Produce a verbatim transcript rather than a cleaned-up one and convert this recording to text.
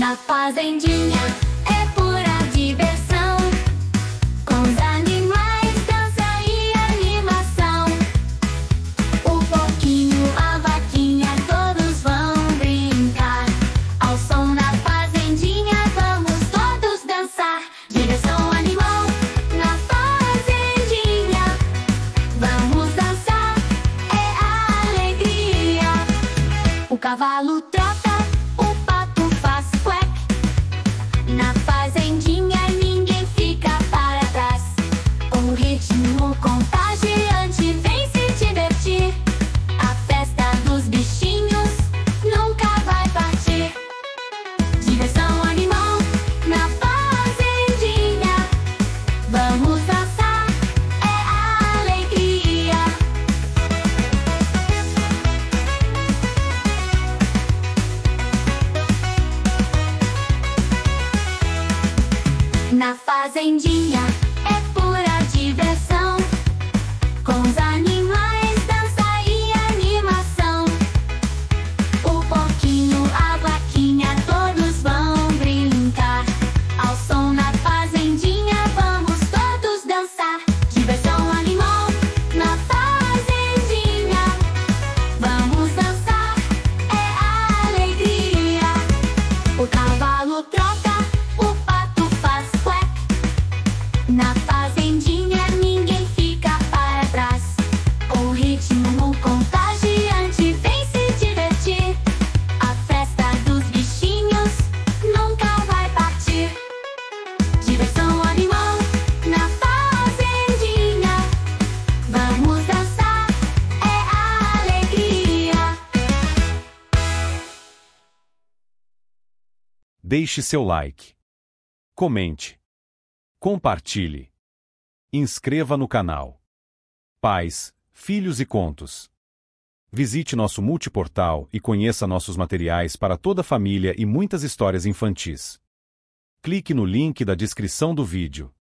Na fazendinha é pura diversão, com os animais, dança e animação. O porquinho, a vaquinha, todos vão brincar. Ao som na fazendinha, vamos todos dançar. Diversão animal na fazendinha, vamos dançar, é a alegria. O cavalo trota, o pato faz quack. Na fazendinha ninguém fica para trás. Com o ritmo contagiante vem se divertir. A festa dos bichinhos nunca vai partir. Diversão animal na fazendinha, vamos dançar, é a alegria. Na fazendinha é pura diversão, com os animais, dança e animação. O porquinho, a vaquinha, todos vão brincar. Ao som na fazendinha, vamos todos dançar. Diversão animal na fazendinha, vamos dançar, é a alegria. O cavalo trota, o pato faz quack. Na fazendinha ninguém fica para trás. Com o ritmo contagiante vem se divertir. A festa dos bichinhos nunca vai partir. Diversão animal na fazendinha, vamos dançar, é a alegria. Deixe seu like, comente, compartilhe, inscreva no canal Pais, Filhos e Contos. Visite nosso multiportal e conheça nossos materiais para toda a família e muitas histórias infantis. Clique no link da descrição do vídeo.